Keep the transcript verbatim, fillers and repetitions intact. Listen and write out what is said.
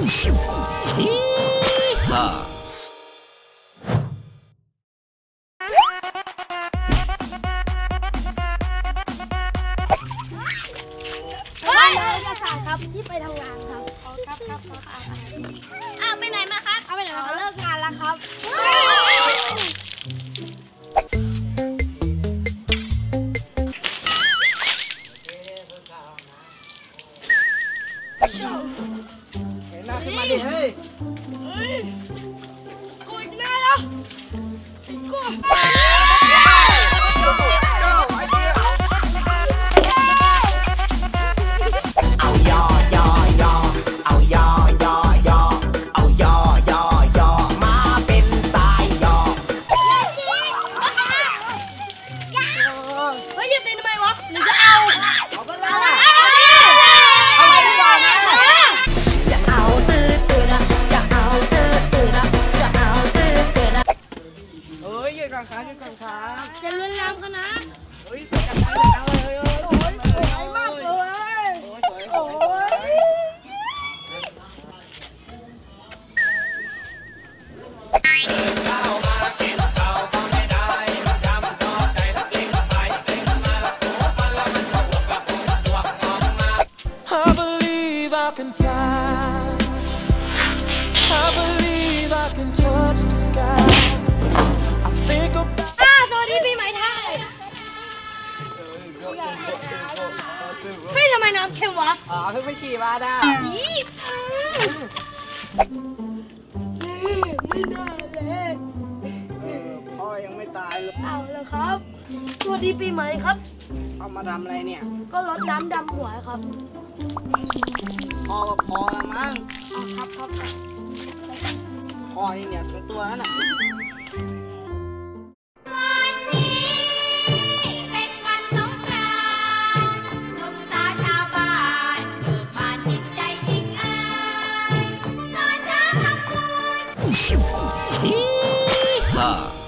ครับที่ไปทำงานครับอ๋อครับครับครับอ้าวไปไหนมาครับเอาไปไหนมาเลิกงานแล้วครับเห็นหน้าขึ้นมาดิเฮ้ยกูอีกแน่แล้วกูก่อนครับยืนก่อนครับอย่าลวนลามกันนะเฮ้ยสวยจังเลยจังเลยโอ้ยสวยมากเลยโอ้ยสวยโอ้ยข้าวมากินข้าวก็ไม่ได้มาทำจอใจละเล็งไปเล็งมาละโอ้มาละมันก็บวกกับตัวตัวน้องมา I believe I can fly I believe I can touch the sky ปีใหม่ไทยเฮ้ยทำไมน้ำเค็มวะอ๋อเพิ่งไปฉี่มาได้นี่ไม่น่าเลยพ่อยังไม่ตายเลยเอาเลยครับสวัสดีปีใหม่ครับเอามาทำอะไรเนี่ยก็รดน้ำดำหัวครับพอก็พอละมั้งครับครับพอนี่เนี่ยตัวนั้นอ่ะ Huh.